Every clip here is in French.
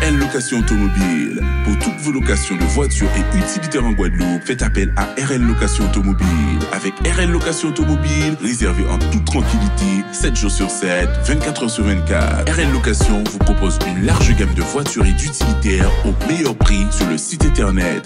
RL Location Automobile. Pour toutes vos locations de voitures et utilitaires en Guadeloupe, faites appel à RL Location Automobile. Avec RL Location Automobile, réservez en toute tranquillité, 7 jours sur 7, 24 heures sur 24. RL Location vous propose une large gamme de voitures et d'utilitaires au meilleur prix sur le site internet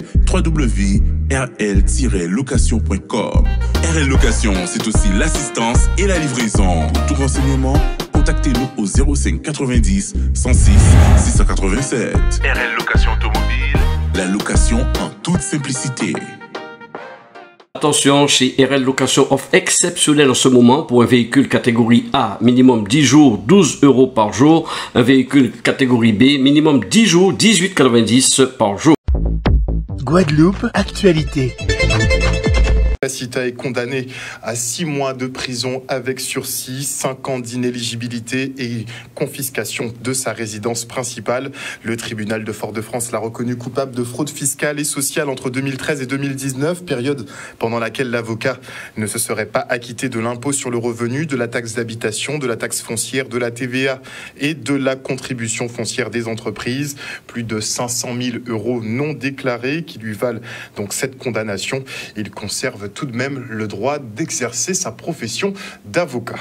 www.rl-location.com. RL Location, c'est aussi l'assistance et la livraison. Pour tout renseignement, contactez-nous au 05 90 106 687. RL Location Automobile, la location en toute simplicité. Attention, chez RL Location offre exceptionnelle en ce moment pour un véhicule catégorie A, minimum 10 jours, 12 € par jour. Un véhicule catégorie B, minimum 10 jours, 18,90 par jour. Guadeloupe, actualité. Sita est condamné à 6 mois de prison avec sursis, 5 ans d'inéligibilité et confiscation de sa résidence principale. Le tribunal de Fort-de-France l'a reconnu coupable de fraude fiscale et sociale entre 2013 et 2019, période pendant laquelle l'avocat ne se serait pas acquitté de l'impôt sur le revenu, de la taxe d'habitation, de la taxe foncière, de la TVA et de la contribution foncière des entreprises. Plus de 500 000 € non déclarés qui lui valent donc cette condamnation. Il conserve tout de même le droit d'exercer sa profession d'avocat.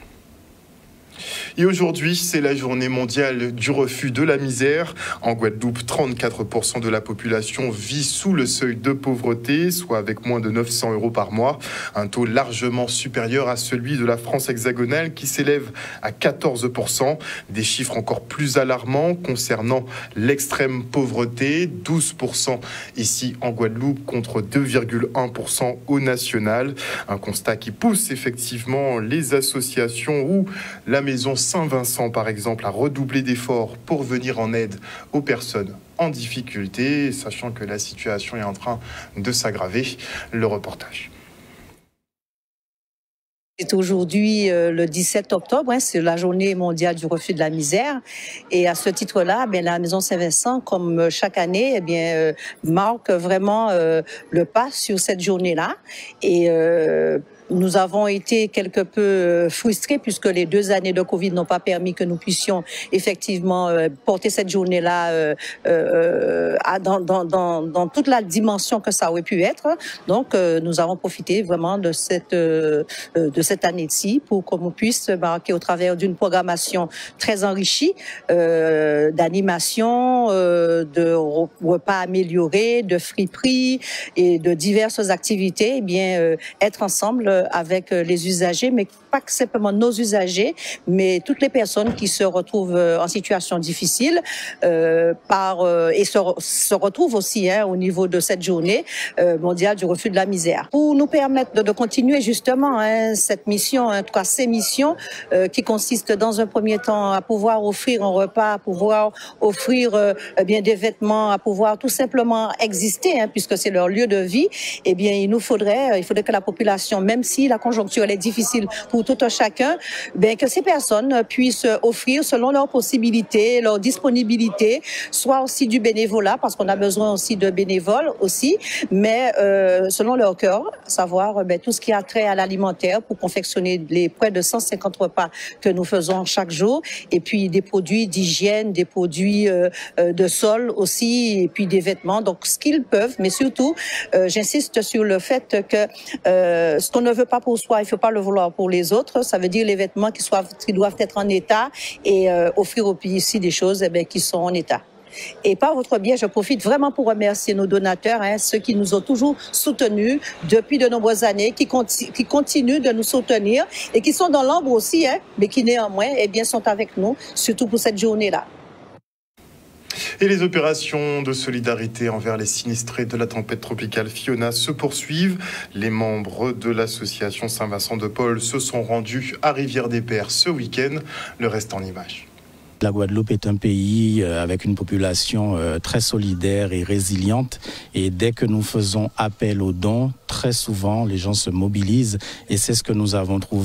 Et aujourd'hui, c'est la journée mondiale du refus de la misère. En Guadeloupe, 34% de la population vit sous le seuil de pauvreté, soit avec moins de 900 € par mois. Un taux largement supérieur à celui de la France hexagonale qui s'élève à 14%. Des chiffres encore plus alarmants concernant l'extrême pauvreté, 12% ici en Guadeloupe contre 2,1% au national. Un constat qui pousse effectivement les associations ou la Maison Saint-Vincent, par exemple, à redoubler d'efforts pour venir en aide aux personnes en difficulté, sachant que la situation est en train de s'aggraver. Le reportage. C'est aujourd'hui le 17 octobre, c'est la journée mondiale du refus de la misère. Et à ce titre-là, la Maison Saint-Vincent, comme chaque année, marque vraiment le pas sur cette journée-là. Et nous avons été quelque peu frustrés puisque les 2 années de Covid n'ont pas permis que nous puissions effectivement porter cette journée-là dans toute la dimension que ça aurait pu être. Donc, nous avons profité vraiment de cette année-ci pour qu'on puisse marquer au travers d'une programmation très enrichie d'animation, de repas améliorés, de friperies et de diverses activités, être ensemble avec les usagers, mais pas simplement nos usagers, mais toutes les personnes qui se retrouvent en situation difficile et se retrouvent aussi au niveau de cette journée mondiale du refus de la misère. Pour nous permettre de continuer justement cette mission, en tout cas ces missions qui consistent dans un premier temps à pouvoir offrir un repas, à pouvoir offrir des vêtements, à pouvoir tout simplement exister, puisque c'est leur lieu de vie, il faudrait que la population, même si la conjoncture est difficile pour tout un chacun, que ces personnes puissent offrir selon leurs possibilités, leur disponibilité, soit aussi du bénévolat, parce qu'on a besoin aussi de bénévoles aussi, mais selon leur cœur, savoir tout ce qui a trait à l'alimentaire pour confectionner les près de 150 repas que nous faisons chaque jour, et puis des produits d'hygiène, des produits de sol aussi, et puis des vêtements, donc ce qu'ils peuvent, mais surtout, j'insiste sur le fait que ce qu'on ne veut pas pour soi, il ne faut pas le vouloir pour les autres. Ça veut dire les vêtements qui doivent être en état et offrir au pays ici des choses qui sont en état. Et par votre biais, je profite vraiment pour remercier nos donateurs, ceux qui nous ont toujours soutenus depuis de nombreuses années, qui continuent de nous soutenir et qui sont dans l'ombre aussi, mais qui néanmoins sont avec nous, surtout pour cette journée-là. Et les opérations de solidarité envers les sinistrés de la tempête tropicale Fiona se poursuivent. Les membres de l'association Saint-Vincent-de-Paul se sont rendus à Rivière-des-Pères ce week-end. Le reste en images. La Guadeloupe est un pays avec une population très solidaire et résiliente. Et dès que nous faisons appel aux dons, très souvent, les gens se mobilisent. Et c'est ce que nous avons trouvé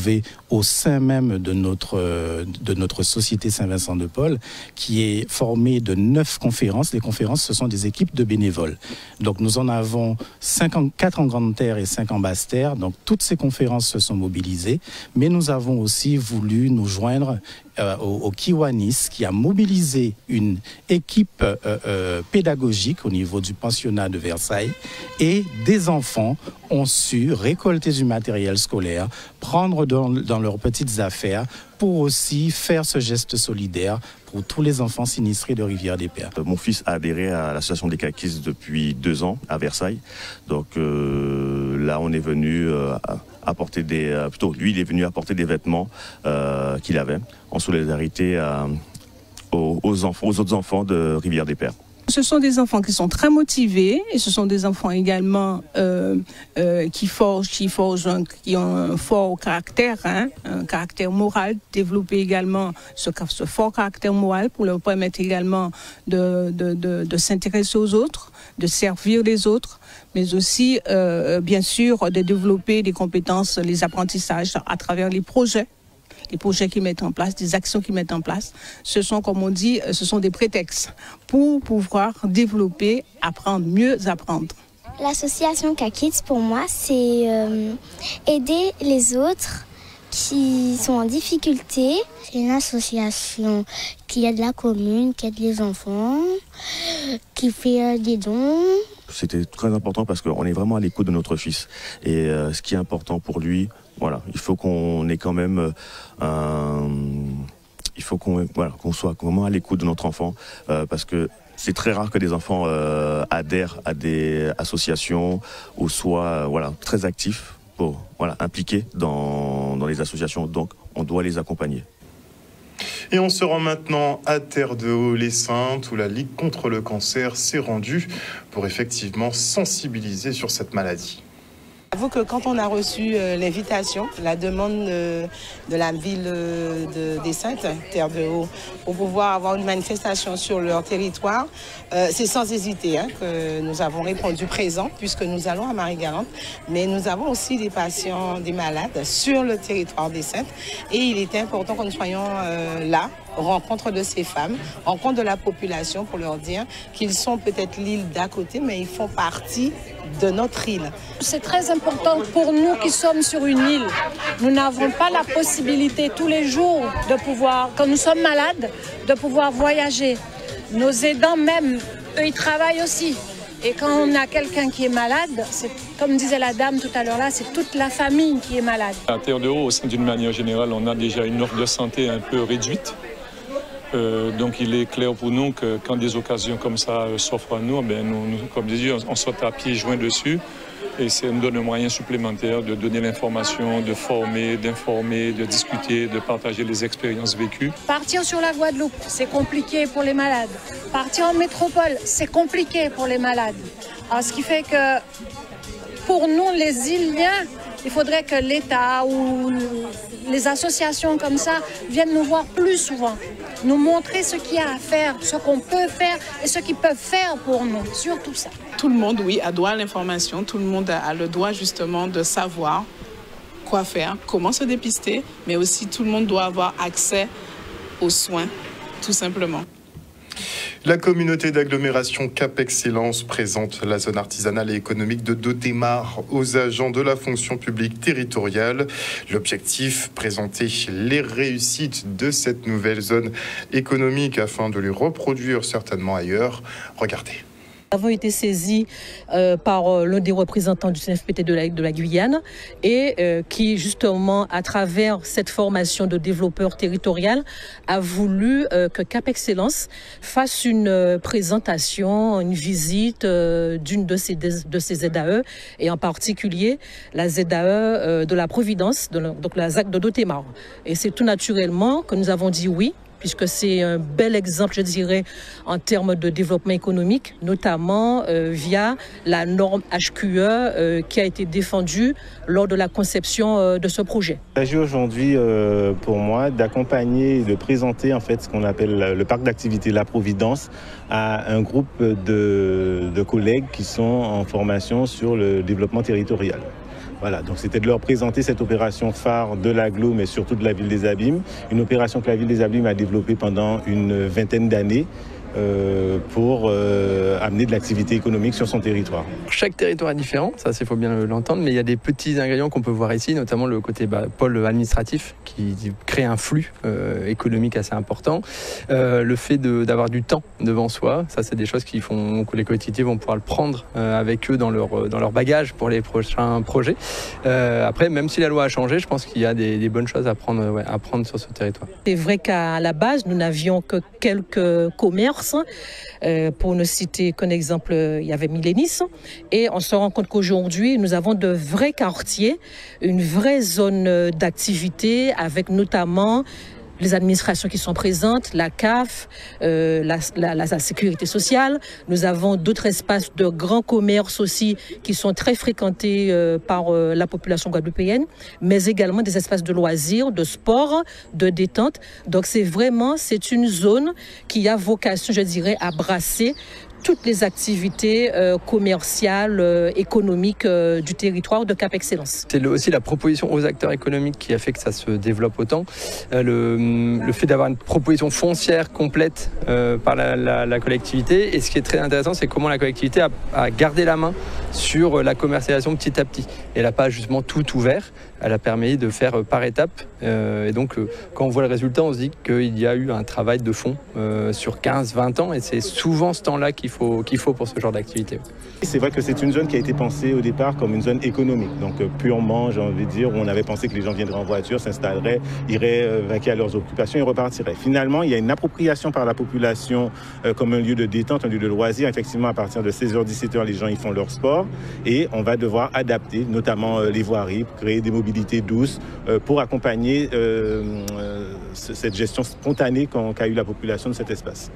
au sein même de notre société Saint-Vincent-de-Paul, qui est formée de 9 conférences. Les conférences, ce sont des équipes de bénévoles. Donc nous en avons 4 en Grande Terre et 5 en Basse Terre. Donc toutes ces conférences se sont mobilisées, mais nous avons aussi voulu nous joindre au Kiwanis, qui a mobilisé une équipe pédagogique au niveau du pensionnat de Versailles, et des enfants ont su récolter du matériel scolaire, prendre dans leurs petites affaires pour aussi faire ce geste solidaire pour tous les enfants sinistrés de Rivière-des-Pères. Mon fils a adhéré à l'association des caquistes depuis 2 ans à Versailles. Donc là, on est venu apporter lui, il est venu apporter des vêtements qu'il avait en solidarité aux autres enfants de Rivière-des-Pères. Ce sont des enfants qui sont très motivés et ce sont des enfants également qui ont un fort caractère, un caractère moral, développer également ce fort caractère moral pour leur permettre également de s'intéresser aux autres, de servir les autres, mais aussi bien sûr de développer des compétences, les apprentissages à travers les projets qu'ils mettent en place, des actions qu'ils mettent en place. Ce sont, comme on dit, ce sont des prétextes pour pouvoir développer, apprendre, mieux apprendre. L'association K-Kids, pour moi, c'est aider les autres qui sont en difficulté. C'est une association qui aide la commune, qui aide les enfants, qui fait des dons. C'était très important parce qu'on est vraiment à l'écoute de notre fils. Et ce qui est important pour lui, voilà, il faut qu'on ait quand même il faut qu'on soit vraiment à l'écoute de notre enfant parce que c'est très rare que des enfants adhèrent à des associations ou soient très actifs, impliqués dans les associations. Donc on doit les accompagner. Et on se rend maintenant à Terre-de-Haut-les-Saintes, où la Ligue contre le cancer s'est rendue pour effectivement sensibiliser sur cette maladie. J'avoue que quand on a reçu l'invitation, la demande de la ville des Saintes, Terre-de-Haut, pour pouvoir avoir une manifestation sur leur territoire, c'est sans hésiter que nous avons répondu présent, puisque nous allons à Marie-Galante, mais nous avons aussi des patients, des malades sur le territoire des Saintes, et il était important que nous soyons là, rencontre de ces femmes, rencontre de la population pour leur dire qu'ils sont peut-être l'île d'à côté, mais ils font partie de notre île. C'est très important pour nous qui sommes sur une île. Nous n'avons pas la possibilité tous les jours de pouvoir, quand nous sommes malades, de pouvoir voyager. Nos aidants même, eux, ils travaillent aussi. Et quand on a quelqu'un qui est malade, c'est comme disait la dame tout à l'heure là, c'est toute la famille qui est malade. À Terre-de-Haut, au sein d'une manière générale, on a déjà une offre de santé un peu réduite. Donc il est clair pour nous que quand des occasions comme ça s'offrent à nous, nous comme je dis, on saute à pieds joints dessus et ça nous donne un moyen supplémentaire de donner l'information, de former, d'informer, de discuter, de partager les expériences vécues. Partir sur la Guadeloupe, c'est compliqué pour les malades. Partir en métropole, c'est compliqué pour les malades. Alors, ce qui fait que pour nous, les Îliens, il faudrait que l'État ou les associations comme ça viennent nous voir plus souvent, nous montrer ce qu'il y a à faire, ce qu'on peut faire et ce qu'ils peuvent faire pour nous, surtout ça. Tout le monde, oui, a droit à l'information, tout le monde a le droit justement de savoir quoi faire, comment se dépister, mais aussi tout le monde doit avoir accès aux soins, tout simplement. La communauté d'agglomération Cap Excellence présente la zone artisanale et économique de Dotémar aux agents de la fonction publique territoriale. L'objectif, présenter les réussites de cette nouvelle zone économique afin de les reproduire certainement ailleurs. Regardez. Nous avons été saisis par l'un des représentants du CNFPT de la Guyane et qui justement à travers cette formation de développeur territorial a voulu que Cap Excellence fasse une présentation, une visite d'une de ces ZAE et en particulier la ZAE de la Providence, donc la ZAC de Dotémar. Et c'est tout naturellement que nous avons dit oui, puisque c'est un bel exemple, je dirais, en termes de développement économique, notamment via la norme HQE qui a été défendue lors de la conception de ce projet. Il s'agit aujourd'hui pour moi d'accompagner et de présenter en fait ce qu'on appelle le parc d'activité La Providence à un groupe de collègues qui sont en formation sur le développement territorial. Voilà, donc c'était de leur présenter cette opération phare de l'agglo, mais surtout de la Ville des Abîmes. Une opération que la Ville des Abîmes a développée pendant une vingtaine d'années. Pour amener de l'activité économique sur son territoire. Chaque territoire est différent, ça il faut bien l'entendre, mais il y a des petits ingrédients qu'on peut voir ici, notamment le côté pôle administratif qui crée un flux économique assez important. Le fait d'avoir du temps devant soi, ça c'est des choses qui font que les collectivités vont pouvoir le prendre avec eux dans leur bagage pour les prochains projets. Après, même si la loi a changé, je pense qu'il y a des bonnes choses à prendre sur ce territoire. C'est vrai qu'à la base, nous n'avions que quelques commerces. Pour ne citer qu'un exemple, il y avait Millénis. Et on se rend compte qu'aujourd'hui, nous avons de vrais quartiers, une vraie zone d'activité avec notamment les administrations qui sont présentes, la CAF, la sécurité sociale. Nous avons d'autres espaces de grands commerces aussi qui sont très fréquentés par la population guadeloupéenne, mais également des espaces de loisirs, de sport, de détente. Donc c'est une zone qui a vocation, je dirais, à brasser toutes les activités commerciales, économiques du territoire de Cap Excellence. C'est aussi la proposition aux acteurs économiques qui a fait que ça se développe autant. Le fait d'avoir une proposition foncière complète par la collectivité. Et ce qui est très intéressant, c'est comment la collectivité a gardé la main sur la commercialisation petit à petit. Elle n'a pas justement tout ouvert, elle a permis de faire par étapes. Et donc, quand on voit le résultat, on se dit qu'il y a eu un travail de fond sur 15-20 ans. Et c'est souvent ce temps-là qu'il faut pour ce genre d'activité. C'est vrai que c'est une zone qui a été pensée au départ comme une zone économique. Donc purement, j'ai envie de dire, où on avait pensé que les gens viendraient en voiture, s'installeraient, iraient vaquer à leurs occupations et repartiraient. Finalement, il y a une appropriation par la population comme un lieu de détente, un lieu de loisir. Effectivement, à partir de 16h-17h, les gens y font leur sport. Et on va devoir adapter, notamment les voiries, pour créer des mobilités douces, pour accompagner cette gestion spontanée qu'a eu la population de cet espace.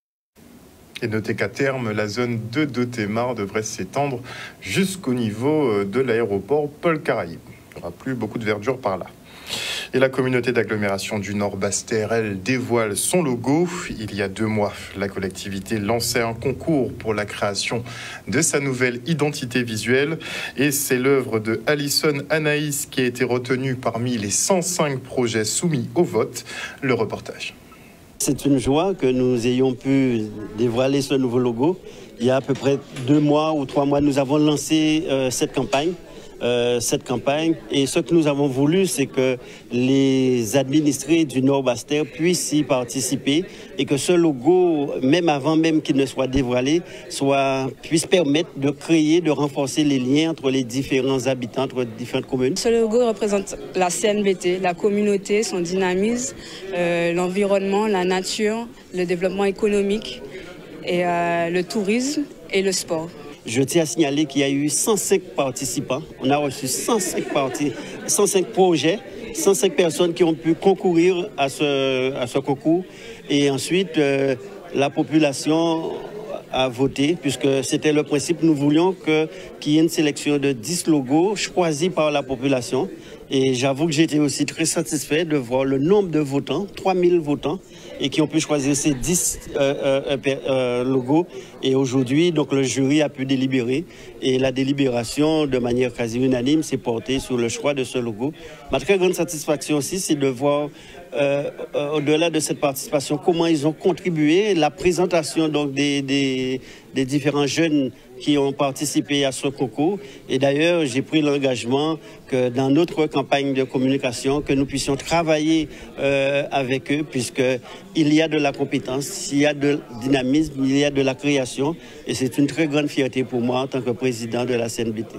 Et notez qu'à terme, la zone de Dotémar devrait s'étendre jusqu'au niveau de l'aéroport Paul-Caraïbe. Il n'y aura plus beaucoup de verdure par là. Et la communauté d'agglomération du Nord Basse-Terre, elle, dévoile son logo. Il y a 2 mois, la collectivité lançait un concours pour la création de sa nouvelle identité visuelle. Et c'est l'œuvre de Alison Anaïs qui a été retenue parmi les 105 projets soumis au vote. Le reportage. C'est une joie que nous ayons pu dévoiler ce nouveau logo. Il y a à peu près 2 mois ou 3 mois, nous avons lancé cette campagne. Et ce que nous avons voulu, c'est que les administrés du Nord Basse-Terre puissent y participer et que ce logo, même avant même qu'il ne soit dévoilé, puisse permettre de créer, de renforcer les liens entre les différents habitants, entre différentes communes. Ce logo représente la CNBT, la communauté, son dynamisme, l'environnement, la nature, le développement économique et le tourisme et le sport. Je tiens à signaler qu'il y a eu 105 participants. On a reçu 105 projets, 105 personnes qui ont pu concourir à ce concours. Et ensuite, la population a voté, puisque c'était le principe. Nous voulions qu'il y ait une sélection de 10 logos choisis par la population. Et j'avoue que j'étais aussi très satisfait de voir le nombre de votants, 3000 votants, et qui ont pu choisir ces 10 logos. Et aujourd'hui, donc, le jury a pu délibérer. Et la délibération, de manière quasi unanime, s'est portée sur le choix de ce logo. Ma très grande satisfaction aussi, c'est de voir, au-delà de cette participation, comment ils ont contribué, la présentation donc, des différents jeunes qui ont participé à ce concours. Et d'ailleurs, j'ai pris l'engagement que dans notre campagne de communication, que nous puissions travailler avec eux, puisqu'il y a de la compétence, il y a de dynamisme, il y a de la création. Et c'est une très grande fierté pour moi en tant que président de la CNBT.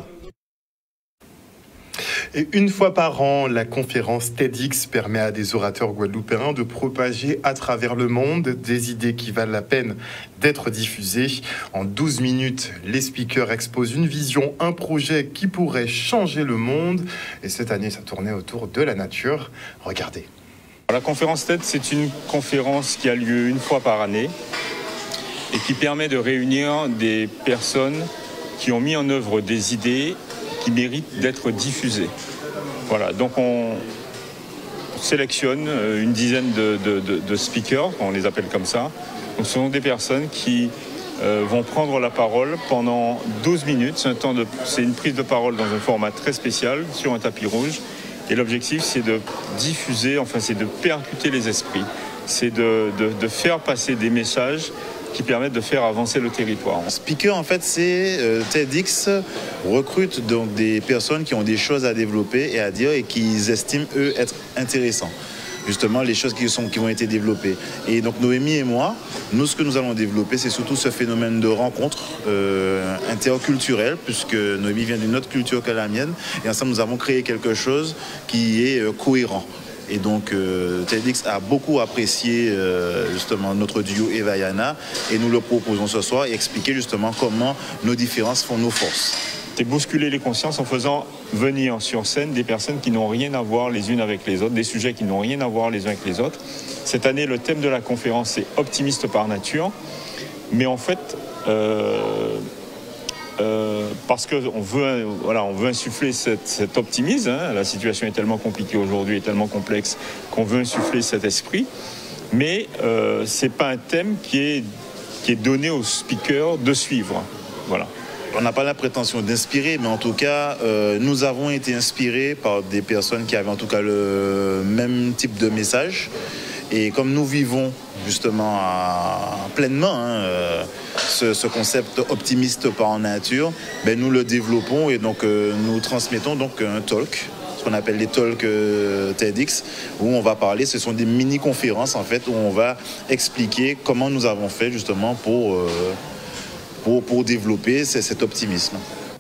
Et une fois par an, la conférence TEDx permet à des orateurs guadeloupéens de propager à travers le monde des idées qui valent la peine d'être diffusées. En 12 minutes, les speakers exposent une vision, un projet qui pourrait changer le monde. Et cette année, ça tournait autour de la nature. Regardez. La conférence TED, c'est une conférence qui a lieu une fois par année et qui permet de réunir des personnes qui ont mis en œuvre des idées qui méritent d'être diffusées. Voilà, donc on sélectionne une dizaine de speakers, on les appelle comme ça. Donc ce sont des personnes qui vont prendre la parole pendant 12 minutes. C'est une prise de parole dans un format très spécial sur un tapis rouge. Et l'objectif, c'est de diffuser, c'est de percuter les esprits. C'est de faire passer des messages qui permettent de faire avancer le territoire. Speaker, en fait, c'est TEDx recrute donc des personnes qui ont des choses à développer et à dire et qui estiment, eux, être intéressants. Justement, les choses qui vont être développées. Et donc, Noémie et moi, ce que nous allons développer, c'est surtout ce phénomène de rencontre interculturelle, puisque Noémie vient d'une autre culture que la mienne. Et ensemble, nous avons créé quelque chose qui est cohérent. Et donc, TEDx a beaucoup apprécié justement notre duo Eva et Yana, et nous le proposons ce soir et expliquer justement comment nos différences font nos forces. C'est bousculer les consciences en faisant venir sur scène des personnes qui n'ont rien à voir les unes avec les autres, des sujets qui n'ont rien à voir les uns avec les autres. Cette année, le thème de la conférence, c'est « Optimiste par nature ». Mais en fait, parce qu'on veut, on veut insuffler cet optimisme. La situation est tellement compliquée aujourd'hui et tellement complexe qu'on veut insuffler cet esprit. Mais ce n'est pas un thème qui est donné aux speakers de suivre. Voilà. On n'a pas la prétention d'inspirer, mais en tout cas, nous avons été inspirés par des personnes qui avaient en tout cas le même type de message. Et comme nous vivons justement pleinement ce concept optimiste par nature, nous le développons et donc nous transmettons donc un talk, ce qu'on appelle les talks TEDx, où on va parler, ce sont des mini-conférences en fait, où on va expliquer comment nous avons fait justement pour développer cet optimisme.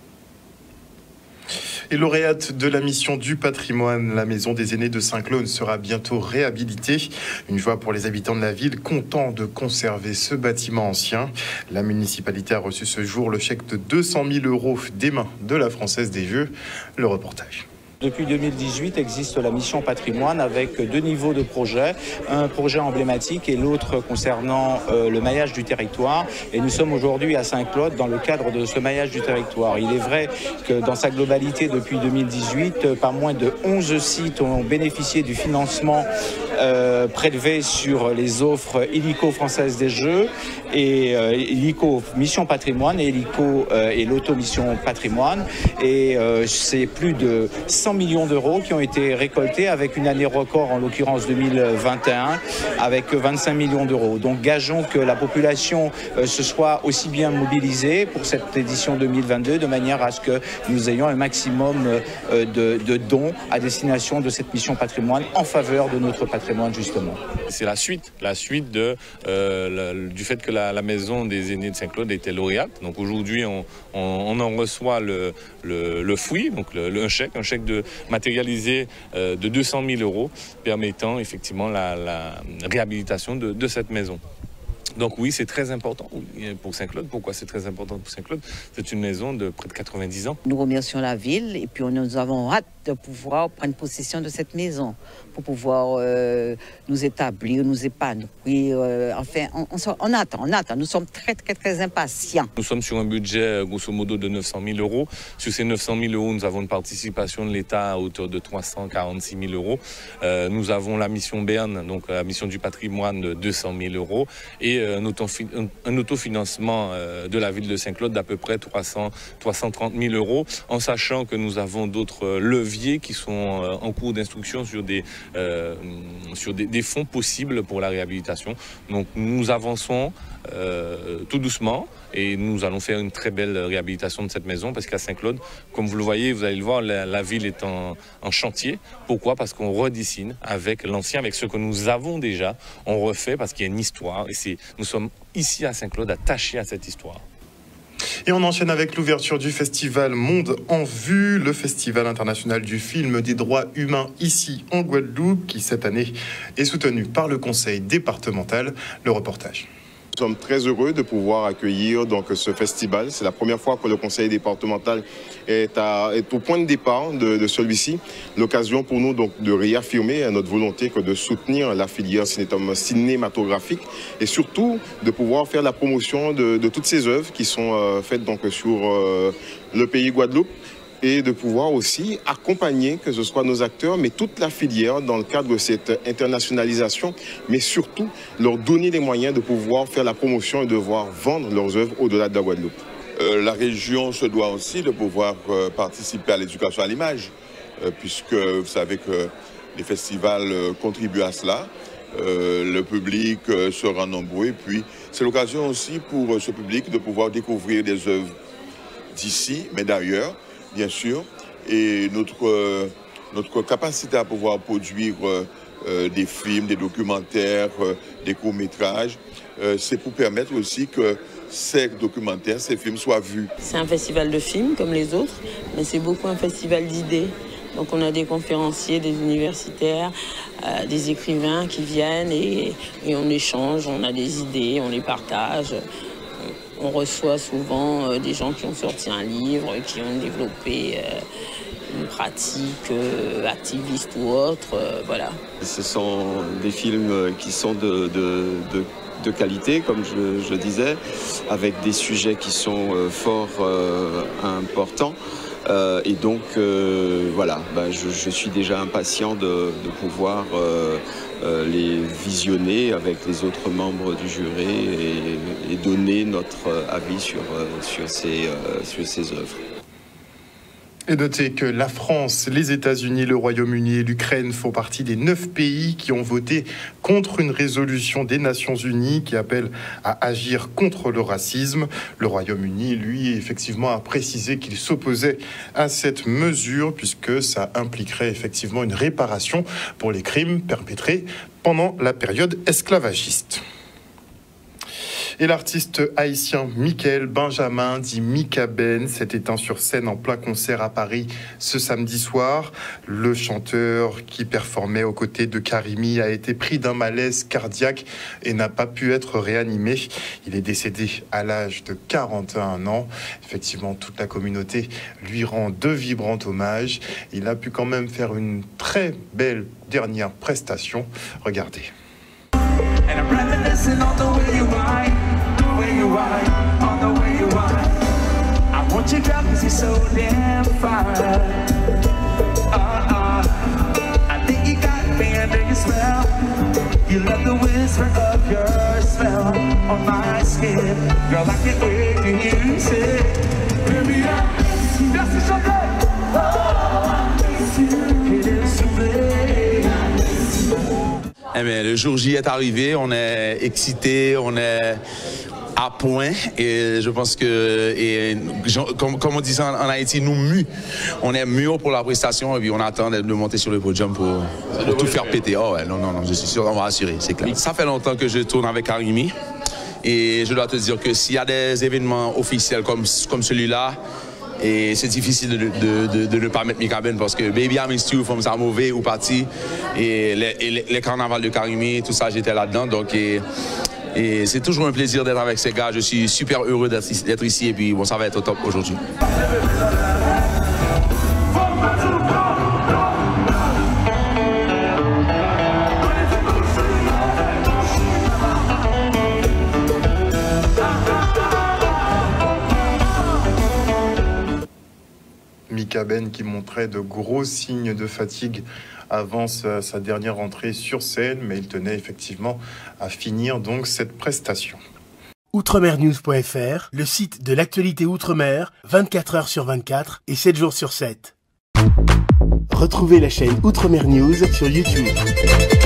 Et lauréate de la mission du patrimoine, la maison des aînés de Saint-Claude sera bientôt réhabilitée. Une joie pour les habitants de la ville, contents de conserver ce bâtiment ancien. La municipalité a reçu ce jour le chèque de 200 000 € des mains de la Française des Jeux. Le reportage. Depuis 2018 existe la mission patrimoine avec 2 niveaux de projet, un projet emblématique et l'autre concernant le maillage du territoire. Et nous sommes aujourd'hui à Saint-Claude dans le cadre de ce maillage du territoire. Il est vrai que dans sa globalité depuis 2018, pas moins de 11 sites ont bénéficié du financement prélevé sur les offres illico Française des Jeux et illico Mission Patrimoine et illico et l'auto Mission Patrimoine. Et c'est plus de 100 millions d'euros qui ont été récoltés avec une année record, en l'occurrence 2021, avec 25 millions d'euros. Donc gageons que la population se soit aussi bien mobilisée pour cette édition 2022 de manière à ce que nous ayons un maximum de dons à destination de cette mission patrimoine en faveur de notre patrimoine justement. C'est la suite du fait que la maison des aînés de Saint-Claude était lauréate. Donc aujourd'hui on en reçoit le fruit, donc un chèque de matérialisé de 200 000 € permettant effectivement la réhabilitation de cette maison. Donc oui, c'est très important pour Saint-Claude. Pourquoi c'est très important pour Saint-Claude? C'est une maison de près de 90 ans. Nous remercions la ville et puis nous avons hâte de pouvoir prendre possession de cette maison pour pouvoir nous établir, nous épanouir. Enfin, on attend. Nous sommes très impatients. Nous sommes sur un budget grosso modo de 900 000 €. Sur ces 900 000 €, nous avons une participation de l'État à hauteur de 346 000 €. Nous avons la mission Berne, donc la mission du patrimoine de 200 000 € et un autofinancement de la ville de Saint-Claude d'à peu près 330 000 €, en sachant que nous avons d'autres leviers qui sont en cours d'instruction sur des fonds possibles pour la réhabilitation. Donc nous avançons tout doucement et nous allons faire une très belle réhabilitation de cette maison parce qu'à Saint-Claude, comme vous le voyez, vous allez le voir, la ville est en chantier. Pourquoi? Parce qu'on redessine avec l'ancien, avec ce que nous avons déjà, on refait parce qu'il y a une histoire et nous sommes ici à Saint-Claude attachés à cette histoire. Et on enchaîne avec l'ouverture du festival Monde en Vue, le festival international du film des droits humains ici en Guadeloupe, qui cette année est soutenu par le conseil départemental. Le reportage. Nous sommes très heureux de pouvoir accueillir donc ce festival. C'est la première fois que le conseil départemental est au point de départ de celui-ci. L'occasion pour nous donc de réaffirmer notre volonté que de soutenir la filière cinématographique et surtout de pouvoir faire la promotion de toutes ces œuvres qui sont faites donc sur le pays Guadeloupe. et de pouvoir aussi accompagner, que ce soit nos acteurs, mais toute la filière dans le cadre de cette internationalisation, mais surtout leur donner les moyens de pouvoir faire la promotion et de pouvoir vendre leurs œuvres au-delà de la Guadeloupe. La région se doit aussi de pouvoir participer à l'éducation à l'image, puisque vous savez que les festivals contribuent à cela. Le public sera nombreux et puis c'est l'occasion aussi pour ce public de pouvoir découvrir des œuvres d'ici, mais d'ailleurs, bien sûr, et notre capacité à pouvoir produire des films, des documentaires, des courts-métrages, c'est pour permettre aussi que ces documentaires, ces films soient vus. C'est un festival de films comme les autres, mais c'est beaucoup un festival d'idées. Donc on a des conférenciers, des universitaires, des écrivains qui viennent et on échange, on a des idées, on les partage. On reçoit souvent des gens qui ont sorti un livre, qui ont développé une pratique activiste ou autre, voilà. Ce sont des films qui sont de qualité, comme je disais, avec des sujets qui sont fort importants. Et donc, voilà, je suis déjà impatient de pouvoir les visionner avec les autres membres du jury et donner notre avis sur ces œuvres. Et notez que la France, les États-Unis, le Royaume-Uni et l'Ukraine font partie des 9 pays qui ont voté contre une résolution des Nations Unies qui appelle à agir contre le racisme. Le Royaume-Uni, lui, effectivement, a précisé qu'il s'opposait à cette mesure puisque ça impliquerait effectivement une réparation pour les crimes perpétrés pendant la période esclavagiste. Et l'artiste haïtien Michael Benjamin, dit Mika Ben, s'est éteint sur scène en plein concert à Paris ce samedi soir. Le chanteur qui performait aux côtés de Karimi a été pris d'un malaise cardiaque et n'a pas pu être réanimé. Il est décédé à l'âge de 41 ans. Effectivement, toute la communauté lui rend de vibrants hommages. Il a pu quand même faire une très belle dernière prestation. Regardez. On the way you are, I want you down 'cause you're so damn fine. I think you got me under your spell. You love the whisper of your smell on my skin. Girl, I can't wait to hear you say, baby, I miss you. That's the chocolate. Oh, I miss you. It is so big. I miss you. Eh bien, le jour J est arrivé, on est excité, on est à point et je pense que, comme on dit ça en Haïti, nous mûs. On est mûrs pour la prestation et puis on attend de monter sur le podium pour tout faire péter. Oh ouais, non, je suis sûr, on va assurer, c'est clair. Ça fait longtemps que je tourne avec Karimi et je dois te dire que s'il y a des événements officiels comme celui-là, et c'est difficile de ne pas mettre Mika Ben parce que Baby I Miss You, From Mauvais ou Parti et les carnavals de Karimi, tout ça, j'étais là-dedans. Donc, et c'est toujours un plaisir d'être avec ces gars. Je suis super heureux d'être ici et puis bon, ça va être au top aujourd'hui. Mika Ben qui montrait de gros signes de fatigue avant sa dernière entrée sur scène, mais il tenait effectivement à finir donc cette prestation. Outremernews.fr, le site de l'actualité Outre-mer, 24 heures sur 24 et 7 jours sur 7. Retrouvez la chaîne Outremer News sur YouTube.